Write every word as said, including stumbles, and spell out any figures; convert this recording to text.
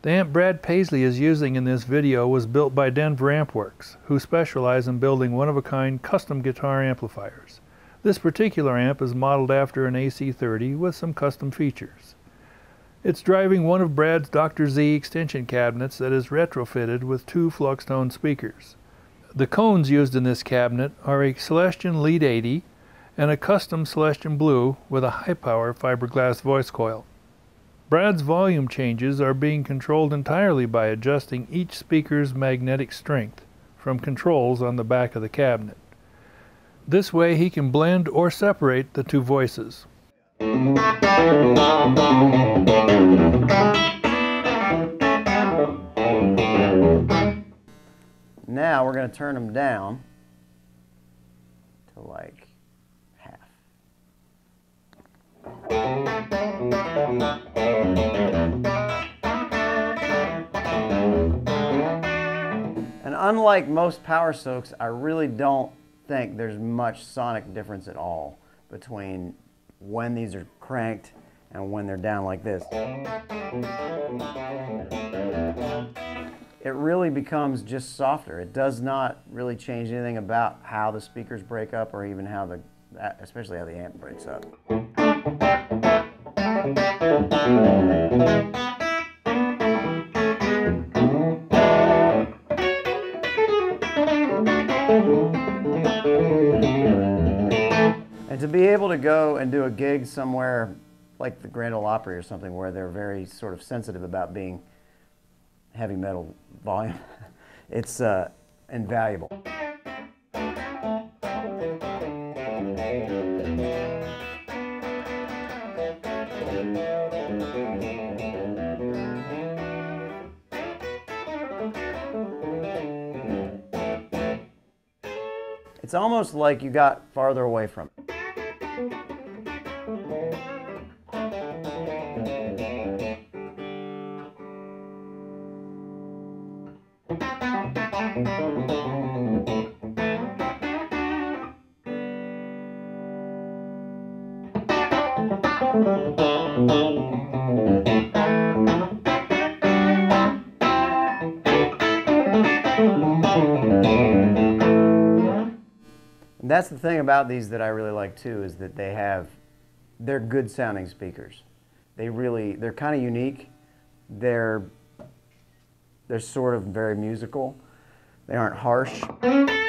The amp Brad Paisley is using in this video was built by Denver Amp Works, who specialize in building one-of-a-kind custom guitar amplifiers. This particular amp is modeled after an A C thirty with some custom features. It's driving one of Brad's Doctor Z extension cabinets that is retrofitted with two FluxTone speakers. The cones used in this cabinet are a Celestion Lead eighty and a custom Celestion Blue with a high-power fiberglass voice coil. Brad's volume changes are being controlled entirely by adjusting each speaker's magnetic strength from controls on the back of the cabinet. This way he can blend or separate the two voices. Now we're going to turn them down to like half. And unlike most power soaks, I really don't think there's much sonic difference at all between when these are cranked and when they're down like this. It really becomes just softer. It does not really change anything about how the speakers break up or even how the, especially how the amp breaks up. And to be able to go and do a gig somewhere like the Grand Ole Opry or something where they're very sort of sensitive about being heavy metal volume, it's uh, invaluable. It's almost like you got farther away from it. And that's the thing about these that I really like too, is that they have, they're good sounding speakers. They really, they're kind of unique. They're, they're sort of very musical. They aren't harsh.